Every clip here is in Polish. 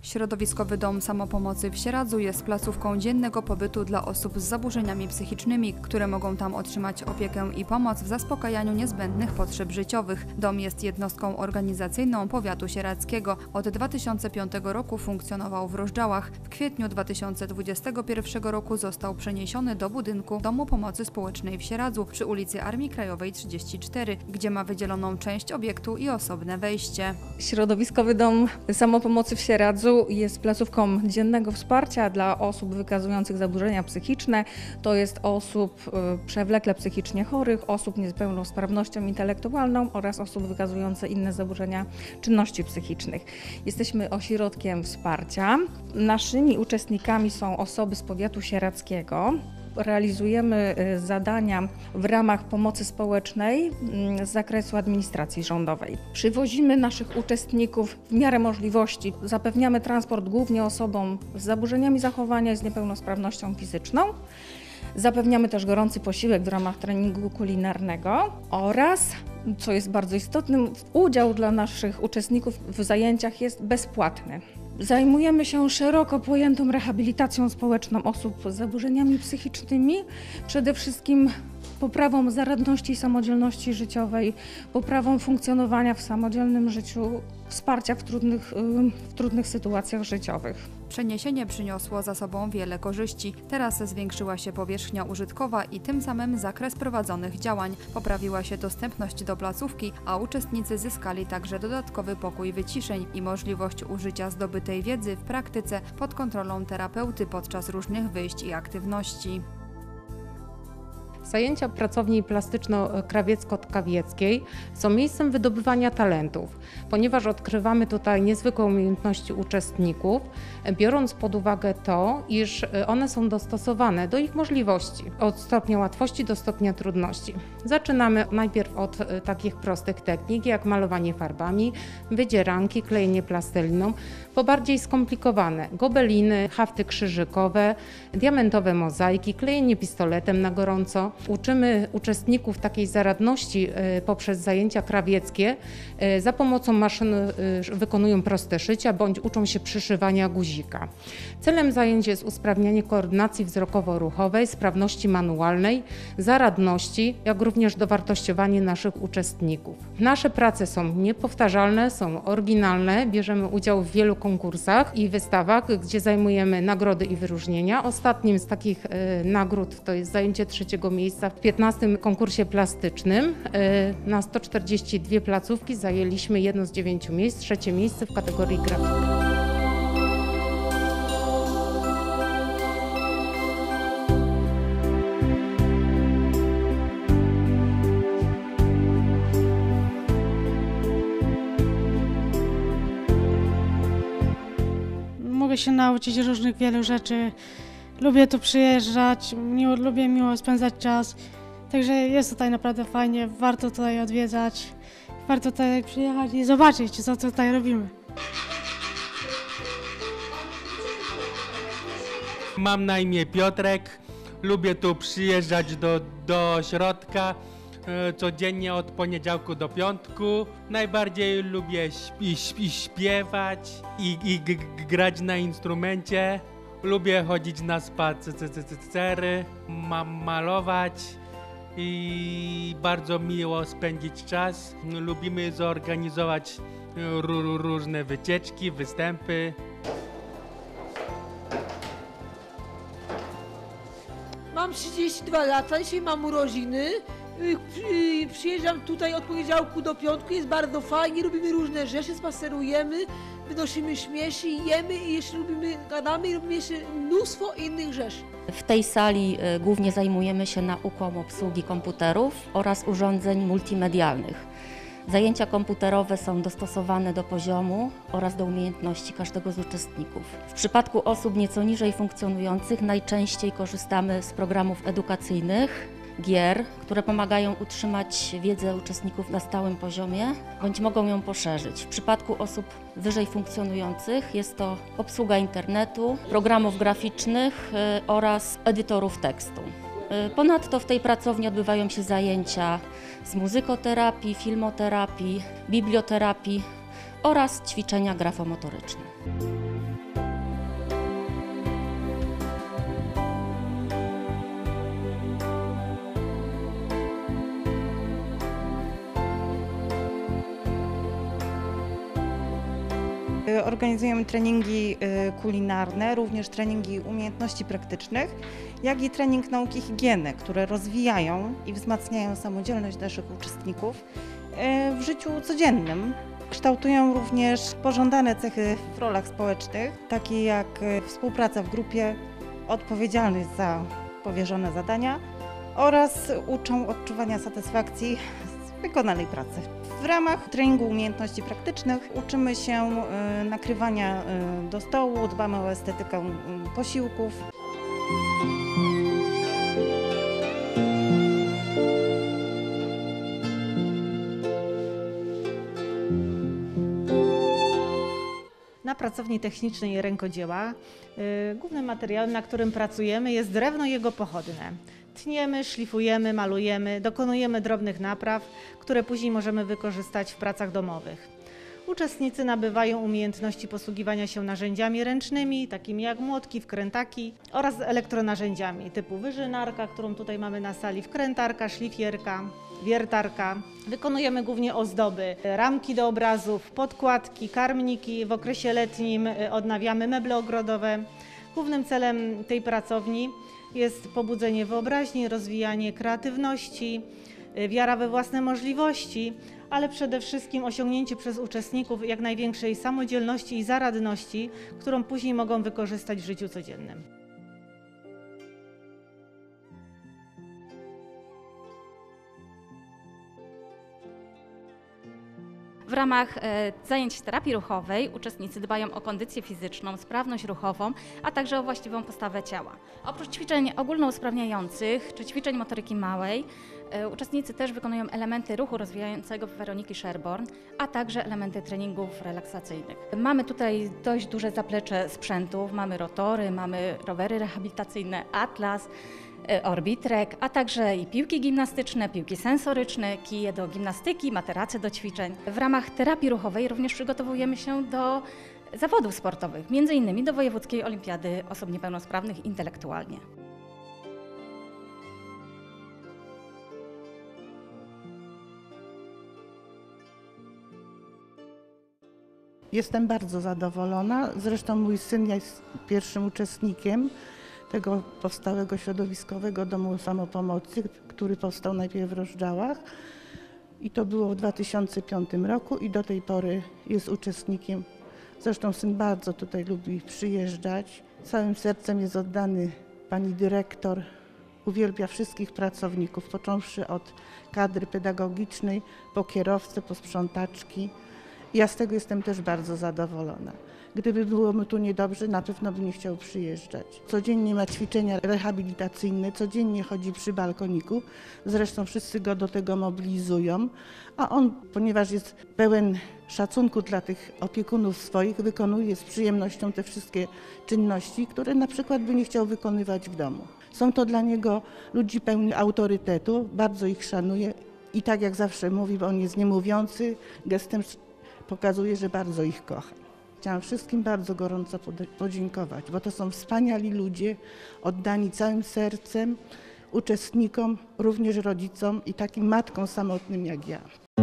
Środowiskowy Dom Samopomocy w Sieradzu jest placówką dziennego pobytu dla osób z zaburzeniami psychicznymi, które mogą tam otrzymać opiekę i pomoc w zaspokajaniu niezbędnych potrzeb życiowych. Dom jest jednostką organizacyjną powiatu sieradzkiego. Od 2005 roku funkcjonował w Rozdziałach. W kwietniu 2021 roku został przeniesiony do budynku Domu Pomocy Społecznej w Sieradzu przy ulicy Armii Krajowej 34, gdzie ma wydzieloną część obiektu i osobne wejście. Środowiskowy Dom Samopomocy w Sieradzu jest placówką dziennego wsparcia dla osób wykazujących zaburzenia psychiczne. To jest osób przewlekle psychicznie chorych, osób z niepełnosprawnością intelektualną oraz osób wykazujących inne zaburzenia czynności psychicznych. Jesteśmy ośrodkiem wsparcia. Naszymi uczestnikami są osoby z powiatu sieradzkiego. Realizujemy zadania w ramach pomocy społecznej z zakresu administracji rządowej. Przywozimy naszych uczestników w miarę możliwości. Zapewniamy transport głównie osobom z zaburzeniami zachowania i z niepełnosprawnością fizyczną. Zapewniamy też gorący posiłek w ramach treningu kulinarnego oraz, co jest bardzo istotne, udział dla naszych uczestników w zajęciach jest bezpłatny. Zajmujemy się szeroko pojętą rehabilitacją społeczną osób z zaburzeniami psychicznymi, przede wszystkim poprawą zaradności i samodzielności życiowej, poprawą funkcjonowania w samodzielnym życiu, wsparcia w trudnych sytuacjach życiowych. Przeniesienie przyniosło za sobą wiele korzyści. Teraz zwiększyła się powierzchnia użytkowa i tym samym zakres prowadzonych działań. Poprawiła się dostępność do placówki, a uczestnicy zyskali także dodatkowy pokój wyciszeń i możliwość użycia zdobytej wiedzy w praktyce pod kontrolą terapeuty podczas różnych wyjść i aktywności. Zajęcia pracowni plastyczno-krawiecko-tkawieckiej są miejscem wydobywania talentów, ponieważ odkrywamy tutaj niezwykłe umiejętności uczestników, biorąc pod uwagę to, iż one są dostosowane do ich możliwości, od stopnia łatwości do stopnia trudności. Zaczynamy najpierw od takich prostych technik, jak malowanie farbami, wydzieranki, klejenie plasteliną, po bardziej skomplikowane gobeliny, hafty krzyżykowe, diamentowe mozaiki, klejenie pistoletem na gorąco. Uczymy uczestników takiej zaradności poprzez zajęcia krawieckie. Za pomocą maszyn wykonują proste szycia bądź uczą się przyszywania guzika. Celem zajęć jest usprawnianie koordynacji wzrokowo-ruchowej, sprawności manualnej, zaradności, jak również dowartościowanie naszych uczestników. Nasze prace są niepowtarzalne, są oryginalne, bierzemy udział w wielu konkursach i wystawach, gdzie zajmujemy nagrody i wyróżnienia. Ostatnim z takich nagród to jest zajęcie 3. miejsca w 15. konkursie plastycznym. Na 142 placówki zajęliśmy jedno z 9 miejsc, 3. miejsce w kategorii grafiki. Mogę się nauczyć różnych wielu rzeczy. Lubię tu przyjeżdżać, lubię miło spędzać czas, także jest tutaj naprawdę fajnie, warto tutaj odwiedzać, warto tutaj przyjechać i zobaczyć, co tutaj robimy. Mam na imię Piotrek, lubię tu przyjeżdżać do ośrodka codziennie od poniedziałku do piątku. Najbardziej lubię śpiewać i grać na instrumencie. Lubię chodzić na spacery, malować i bardzo miło spędzić czas. Lubimy zorganizować różne wycieczki, występy. Mam 32 lata, dzisiaj mam urodziny. Przyjeżdżam tutaj od poniedziałku do piątku, jest bardzo fajnie, robimy różne rzeczy, spacerujemy, wynosimy śmieci, jemy i jeszcze gadamy i robimy jeszcze mnóstwo innych rzeczy. W tej sali głównie zajmujemy się nauką obsługi komputerów oraz urządzeń multimedialnych. Zajęcia komputerowe są dostosowane do poziomu oraz do umiejętności każdego z uczestników. W przypadku osób nieco niżej funkcjonujących najczęściej korzystamy z programów edukacyjnych, gier, które pomagają utrzymać wiedzę uczestników na stałym poziomie, bądź mogą ją poszerzyć. W przypadku osób wyżej funkcjonujących jest to obsługa internetu, programów graficznych oraz edytorów tekstu. Ponadto w tej pracowni odbywają się zajęcia z muzykoterapii, filmoterapii, biblioterapii oraz ćwiczenia grafomotoryczne. Organizujemy treningi kulinarne, również treningi umiejętności praktycznych, jak i trening nauki higieny, które rozwijają i wzmacniają samodzielność naszych uczestników w życiu codziennym. Kształtują również pożądane cechy w rolach społecznych, takie jak współpraca w grupie, odpowiedzialność za powierzone zadania oraz uczą odczuwania satysfakcji z wykonanej pracy. W ramach treningu umiejętności praktycznych uczymy się nakrywania do stołu, dbamy o estetykę posiłków. Na pracowni technicznej rękodzieła głównym materiałem, na którym pracujemy, jest drewno i jego pochodne. Tniemy, szlifujemy, malujemy, dokonujemy drobnych napraw, które później możemy wykorzystać w pracach domowych. Uczestnicy nabywają umiejętności posługiwania się narzędziami ręcznymi, takimi jak młotki, wkrętaki oraz elektronarzędziami typu wyżynarka, którą tutaj mamy na sali, wkrętarka, szlifierka, wiertarka. Wykonujemy głównie ozdoby, ramki do obrazów, podkładki, karmniki. W okresie letnim odnawiamy meble ogrodowe. Głównym celem tej pracowni jest pobudzenie wyobraźni, rozwijanie kreatywności, wiara we własne możliwości, ale przede wszystkim osiągnięcie przez uczestników jak największej samodzielności i zaradności, którą później mogą wykorzystać w życiu codziennym. W ramach zajęć terapii ruchowej uczestnicy dbają o kondycję fizyczną, sprawność ruchową, a także o właściwą postawę ciała. Oprócz ćwiczeń ogólnousprawniających czy ćwiczeń motoryki małej, uczestnicy też wykonują elementy ruchu rozwijającego Weroniki Sherborn, a także elementy treningów relaksacyjnych. Mamy tutaj dość duże zaplecze sprzętów, mamy rotory, mamy rowery rehabilitacyjne, Atlas, Orbitrek, a także i piłki gimnastyczne, piłki sensoryczne, kije do gimnastyki, materace do ćwiczeń. W ramach terapii ruchowej również przygotowujemy się do zawodów sportowych, m.in. do Wojewódzkiej Olimpiady Osób Niepełnosprawnych intelektualnie. Jestem bardzo zadowolona, zresztą mój syn jest pierwszym uczestnikiem tego powstałego środowiskowego domu samopomocy, który powstał najpierw w Rozdziałach i to było w 2005 roku i do tej pory jest uczestnikiem. Zresztą syn bardzo tutaj lubi przyjeżdżać, całym sercem jest oddany pani dyrektor, uwielbia wszystkich pracowników, począwszy od kadry pedagogicznej, po kierowcę, po sprzątaczki. Ja z tego jestem też bardzo zadowolona. Gdyby było mu tu niedobrze, na pewno by nie chciał przyjeżdżać. Codziennie ma ćwiczenia rehabilitacyjne, codziennie chodzi przy balkoniku. Zresztą wszyscy go do tego mobilizują, a on, ponieważ jest pełen szacunku dla tych opiekunów swoich, wykonuje z przyjemnością te wszystkie czynności, które na przykład by nie chciał wykonywać w domu. Są to dla niego ludzi pełni autorytetu, bardzo ich szanuje i tak jak zawsze mówi, bo on jest niemówiący, gestem pokazuje, że bardzo ich kocha. Chciałam wszystkim bardzo gorąco podziękować, bo to są wspaniali ludzie, oddani całym sercem, uczestnikom, również rodzicom i takim matkom samotnym jak ja.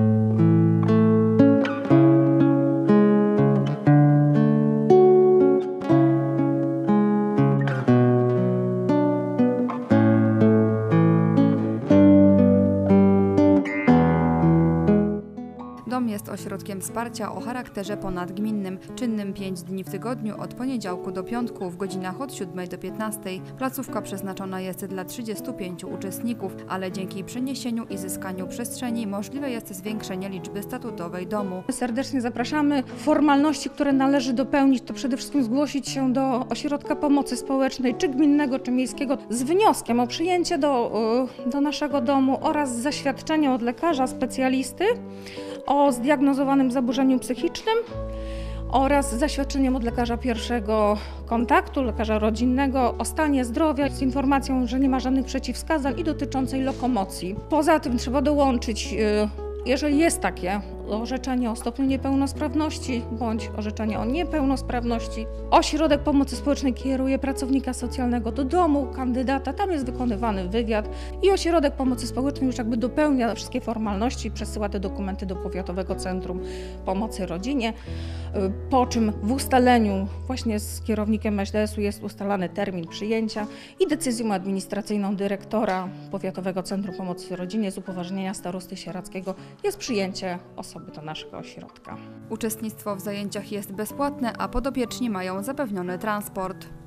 Dom jest ośrodkiem wsparcia o charakterze ponadgminnym, czynnym 5 dni w tygodniu od poniedziałku do piątku w godzinach od 7 do 15. Placówka przeznaczona jest dla 35 uczestników, ale dzięki przeniesieniu i zyskaniu przestrzeni możliwe jest zwiększenie liczby statutowej domu. Serdecznie zapraszamy. Formalności, które należy dopełnić, to przede wszystkim zgłosić się do ośrodka pomocy społecznej, czy gminnego, czy miejskiego, z wnioskiem o przyjęcie do naszego domu oraz zaświadczenie od lekarza specjalisty o zdiagnozowanym zaburzeniu psychicznym oraz zaświadczeniem od lekarza pierwszego kontaktu, lekarza rodzinnego o stanie zdrowia z informacją, że nie ma żadnych przeciwwskazań i dotyczącej lokomocji. Poza tym trzeba dołączyć, jeżeli jest takie orzeczenie o stopniu niepełnosprawności bądź orzeczenie o niepełnosprawności. Ośrodek pomocy społecznej kieruje pracownika socjalnego do domu kandydata, tam jest wykonywany wywiad i ośrodek pomocy społecznej już jakby dopełnia wszystkie formalności, przesyła te dokumenty do Powiatowego Centrum Pomocy Rodzinie, po czym w ustaleniu właśnie z kierownikiem ŚDS-u jest ustalany termin przyjęcia i decyzją administracyjną dyrektora Powiatowego Centrum Pomocy Rodzinie z upoważnienia starosty sieradzkiego jest przyjęcie osoby do naszego ośrodka. Uczestnictwo w zajęciach jest bezpłatne, a podopieczni mają zapewniony transport.